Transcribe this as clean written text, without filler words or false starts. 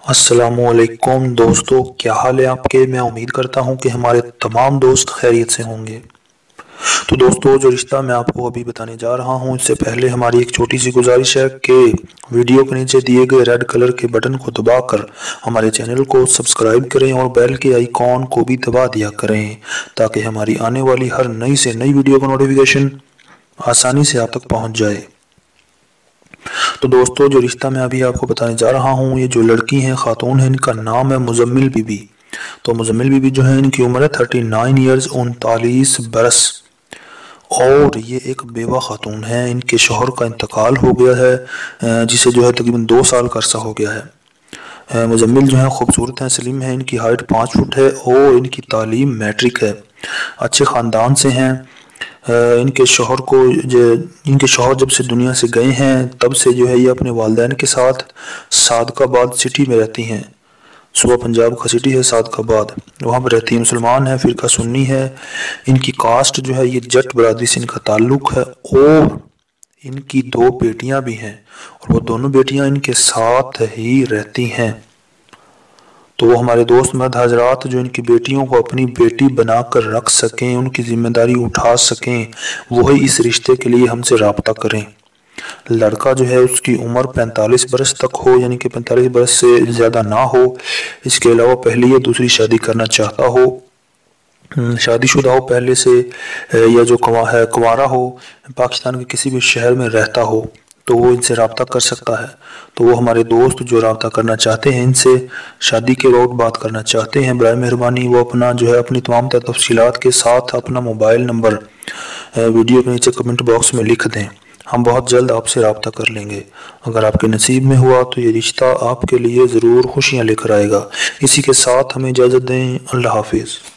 अस्सलामु अलैकुम दोस्तों, क्या हाल है आपके। मैं उम्मीद करता हूं कि हमारे तमाम दोस्त खैरियत से होंगे। तो दोस्तों, जो रिश्ता मैं आपको अभी बताने जा रहा हूं, इससे पहले हमारी एक छोटी सी गुजारिश है कि वीडियो के नीचे दिए गए रेड कलर के बटन को दबाकर हमारे चैनल को सब्सक्राइब करें और बेल के आइकॉन को भी दबा दिया करें, ताकि हमारी आने वाली हर नई से नई वीडियो का नोटिफिकेशन आसानी से आप तक पहुँच जाए। तो दोस्तों, जो रिश्ता मैं अभी आपको बताने जा रहा हूँ, ये जो लड़की हैं, खातून है, इनका नाम है मुजम्मिल बीबी। तो मुजम्मिल बीबी जो है, इनकी उम्र है 39 ईयर्स 39 बरस, और ये एक बेवा खातून है। इनके शोहर का इंतकाल हो गया है, जिसे जो है तकरीबन 2 साल का अरसा हो गया है। मुजम्मिल जो है खूबसूरत हैं, सलीम है, इनकी हाइट 5 फुट है और इनकी तालीम मैट्रिक है। अच्छे ख़ानदान से हैं। इनके शोहर जब से दुनिया से गए हैं, तब से जो है ये अपने वालिदैन के साथ सादकाबाद सिटी में रहती हैं। सूबा पंजाब का सिटी है सादकाबाद, वहाँ पर रहती है। मुसलमान है, फ़िरका सुन्नी है। इनकी कास्ट जो है, ये जट बरादरी से इनका ताल्लुक़ है, और इनकी 2 बेटियां भी हैं, और वो दोनों बेटियां इनके साथ ही रहती हैं। तो वो हमारे दोस्त मर्द हजरात जो इनकी बेटियों को अपनी बेटी बनाकर रख सकें, उनकी जिम्मेदारी उठा सकें, वही इस रिश्ते के लिए हमसे रब्ता करें। लड़का जो है, उसकी उम्र 45 बरस तक हो, यानी कि 45 बरस से ज़्यादा ना हो। इसके अलावा पहली या दूसरी शादी करना चाहता हो, शादीशुदा हो पहले से, या जो कुंवारा हो, पाकिस्तान के किसी भी शहर में रहता हो, तो वो इनसे रब्ता कर सकता है। तो वो हमारे दोस्त जो रब्ता करना चाहते हैं, इनसे शादी के वक्त बात करना चाहते हैं, बराए मेहरबानी वो अपना जो है अपनी तमाम तफसीलात के साथ अपना मोबाइल नंबर वीडियो के नीचे कमेंट बॉक्स में लिख दें। हम बहुत जल्द आपसे रब्ता कर लेंगे। अगर आपके नसीब में हुआ तो ये रिश्ता आपके लिए ज़रूर खुशियाँ लेकर आएगा। इसी के साथ हमें इजाज़त दें। अल्लाह हाफिज़।